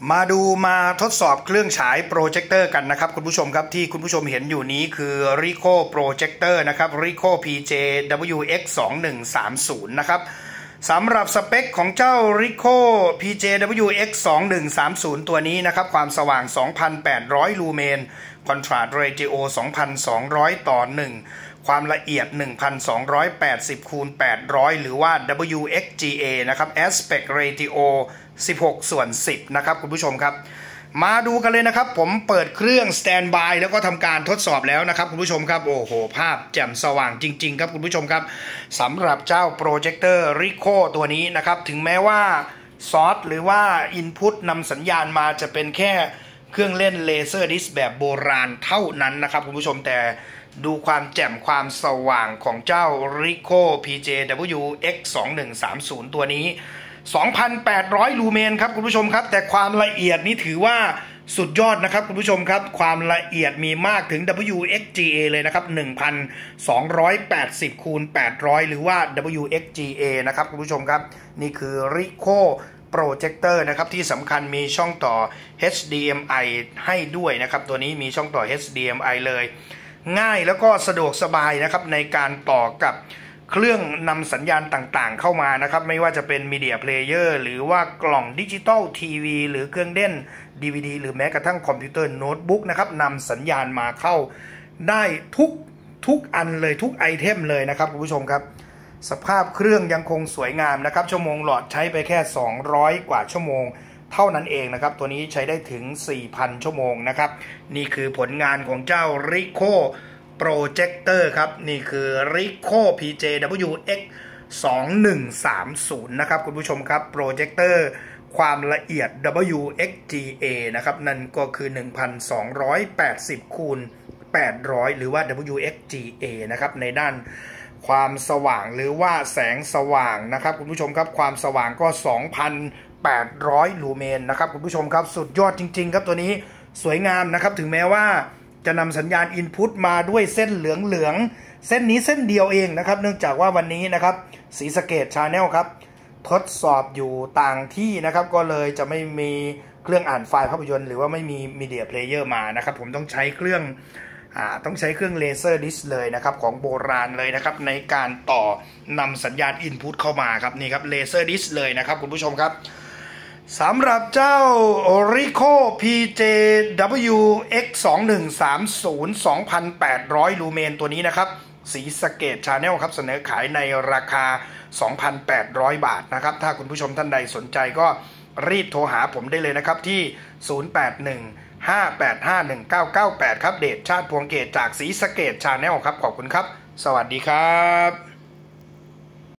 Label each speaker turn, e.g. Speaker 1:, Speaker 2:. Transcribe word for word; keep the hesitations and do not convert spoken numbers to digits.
Speaker 1: มาดูมาทดสอบเครื่องฉายโปรเจคเตอร์กันนะครับคุณผู้ชมครับที่คุณผู้ชมเห็นอยู่นี้คือ Ricoh Projector นะครับ Ricoh พี เจ ดับเบิลยู เอ็กซ์ สองหนึ่งสามศูนย์ นะครับสำหรับสเปคของเจ้า Ricoh พี เจ ดับเบิลยู เอ็กซ์ สองหนึ่งสามศูนย์ ตัวนี้นะครับความสว่าง สองพันแปดร้อย ลูเมน Contrast Ratio สองพันสองร้อย ต่อ หนึ่ง ความละเอียด หนึ่งพันสองร้อยแปดสิบ คูณ แปดร้อย หรือว่า ดับเบิลยู เอ็กซ์ จี เอ นะครับ Aspect Ratio สิบหก ส่วน สิบ นะครับคุณผู้ชมครับมาดูกันเลยนะครับผมเปิดเครื่อง Standby แล้วก็ทำการทดสอบแล้วนะครับคุณผู้ชมครับโอ้โหภาพแจ่มสว่างจริงๆครับคุณผู้ชมครับสำหรับเจ้าโปรเจคเตอร์ Ricoh ตัวนี้นะครับถึงแม้ว่าซอสหรือว่า Input นำสัญญาณมาจะเป็นแค่เครื่องเล่นเลเซอร์ดิสแบบโบราณเท่านั้นนะครับคุณผู้ชมแต่ดูความแจ่มความสว่างของเจ้า Ricoh พี เจ ดับเบิลยู เอ็กซ์ สองหนึ่งสามศูนย์ ตัวนี้ สองพันแปดร้อย ลูเมนครับคุณผู้ชมครับแต่ความละเอียดนี่ถือว่าสุดยอดนะครับคุณผู้ชมครับความละเอียดมีมากถึง ดับเบิลยู เอ็กซ์ จี เอ เลยนะครับ หนึ่งพันสองร้อยแปดสิบ คูณ แปดร้อย หรือว่า ดับเบิลยู เอ็กซ์ จี เอ นะครับคุณผู้ชมครับนี่คือ Ricoh Projector นะครับที่สำคัญมีช่องต่อ เอช ดี เอ็ม ไอ ให้ด้วยนะครับตัวนี้มีช่องต่อ เอช ดี เอ็ม ไอ เลยง่ายแล้วก็สะดวกสบายนะครับในการต่อกับเครื่องนำสัญญาณต่างๆเข้ามานะครับไม่ว่าจะเป็นมีเดียเพลเยอร์หรือว่ากล่องดิจิตอลทีวีหรือเครื่องเล่น ดี วี ดี หรือแม้กระทั่งคอมพิวเตอร์โน้ตบุ๊กนะครับนำสัญญาณมาเข้าได้ทุกทุกอันเลยทุกไอเทมเลยนะครับคุณผู้ชมครับสภาพเครื่องยังคงสวยงามนะครับชั่วโมงหลอดใช้ไปแค่สองร้อยกว่าชั่วโมงเท่านั้นเองนะครับตัวนี้ใช้ได้ถึง สี่พัน ชั่วโมงนะครับนี่คือผลงานของเจ้า Ricoh Projector ครับนี่คือ Ricoh พี เจ ดับเบิลยู เอ็กซ์ สองหนึ่งสามศูนย์ นะครับคุณผู้ชมครับ Projector ความละเอียด ดับเบิลยู เอ็กซ์ จี เอ นะครับนั่นก็คือ หนึ่งพันสองร้อยแปดสิบ คูณ แปดร้อย หรือว่า ดับเบิลยู เอ็กซ์ จี เอ นะครับในด้านความสว่างหรือว่าแสงสว่างนะครับคุณผู้ชมครับความสว่างก็ สองพันแปดร้อย ลูเมนนะครับคุณผู้ชมครับสุดยอดจริงๆครับตัวนี้สวยงามนะครับถึงแม้ว่าจะนำสัญญาณ Input มาด้วยเส้นเหลืองๆเส้นนี้เส้นเดียวเองนะครับเนื่องจากว่าวันนี้นะครับศรีสะเกษ Channel ครับทดสอบอยู่ต่างที่นะครับก็เลยจะไม่มีเครื่องอ่านไฟล์ภาพยนตร์หรือว่าไม่มีมีเดียเพลเยอร์มานะครับผมต้องใช้เครื่องอ่าต้องใช้เครื่องเลเซอร์ดิสเลยนะครับของโบราณเลยนะครับในการต่อนำสัญญาณ Input เข้ามาครับนี่ครับเลเซอร์ดิสเลยนะครับคุณผู้ชมครับสำหรับเจ้า Ricoh พี เจ ดับเบิลยู เอ็กซ์ สองหนึ่งสามศูนย์ สองพันแปดร้อย ลูเมนตัวนี้นะครับศรีสะเกษ Channel ครับเสนอขายในราคา สองพันแปดร้อย บาทนะครับถ้าคุณผู้ชมท่านใดสนใจก็รีบโทรหาผมได้เลยนะครับที่ ศูนย์ แปด หนึ่ง ห้า แปด ห้า หนึ่ง เก้า เก้า แปด ครับเดชชาติพวงเกตจากศรีสะเกษ Channel ครับขอบคุณครับสวัสดีครับ